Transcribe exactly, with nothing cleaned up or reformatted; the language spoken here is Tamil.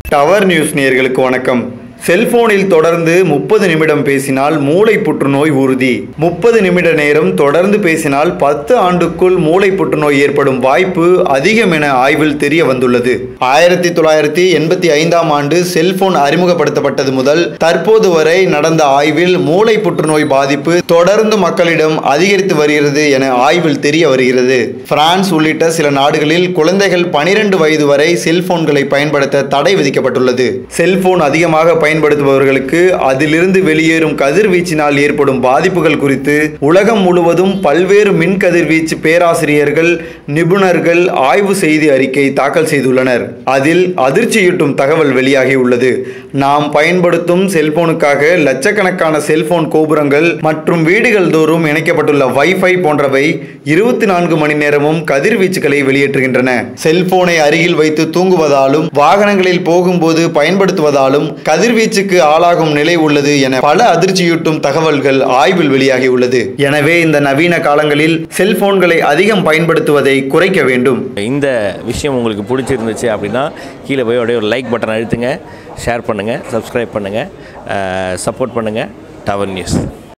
டவர் நியூஸ் நேயர்களுக்கு வணக்கம். செல்போனில் தொடர்ந்து முப்பது நிமிடம் பேசினால் மூளை புற்றுநோய் உறுதி. முப்பது நிமிட நேரம் தொடர்ந்து பேசினால் பத்து ஆண்டுக்குள் மூளை புற்றுநோய் ஏற்படும் வாய்ப்பு அதிகம் என ஆய்வில் தெரிய வந்துள்ளது. ஆயிரத்தி தொள்ளாயிரத்தி எண்பத்தி ஐந்தாம் ஆண்டு செல்போன் அறிமுகப்படுத்தப்பட்டது முதல் தற்போது வரை நடந்த ஆய்வில் மூளை புற்றுநோய் பாதிப்பு தொடர்ந்து மக்களிடம் அதிகரித்து வருகிறது என ஆய்வில் தெரிய வருகிறது. பிரான்ஸ் உள்ளிட்ட சில நாடுகளில் குழந்தைகள் பனிரெண்டு வயது வரை செல்போன்களை பயன்படுத்த தடை விதிக்கப்பட்டுள்ளது. செல்போன் அதிகமாக பயன்படுத்துபவர்களுக்கு அதிலிருந்து வெளியேறும் கதிர்வீச்சினால் ஏற்படும் பாதிப்புகள் குறித்து உலகம் முழுவதும் பல்வேறு மின் கதிர்வீச்சு பேராசிரியர்கள், நிபுணர்கள் ஆய்வு செய்தி அறிக்கை தாக்கல் செய்துள்ளனர். அதில் அதிர்ச்சியூட்டும் தகவல் வெளியாகி உள்ளது. நாம் பயன்படுத்தும் செல்போனுக்காக லட்சக்கணக்கான செல்போன் கோபுரங்கள் மற்றும் வீடுகள் தோறும் இணைக்கப்பட்டுள்ள வைஃபை போன்றவை இருபத்தி நான்கு மணி நேரமும் கதிர்வீச்சுகளை வெளியேற்றுகின்றன. செல்போனை அருகில் வைத்து தூங்குவதாலும் வாகனங்களில் போகும்போது பயன்படுத்துவதாலும் கதிர்வீச்சு வீச்சுக்கு ஆளாகும் நிலை உள்ளது என பல அதிர்ச்சியூட்டும் தகவல்கள் ஆய்வில் வெளியாகி உள்ளது. எனவே இந்த நவீன காலங்களில் செல்போன்களை அதிகம் பயன்படுத்துவதை குறைக்க வேண்டும். இந்த விஷயம் உங்களுக்கு பிடிச்சிருந்துச்சு அப்படின்னா கீழே போய் அப்படியே ஒரு லைக் பட்டன் அழுத்துங்க, ஷேர் பண்ணுங்கள், சப்ஸ்கிரைப் பண்ணுங்கள், சப்போர்ட் பண்ணுங்கள். Tower news.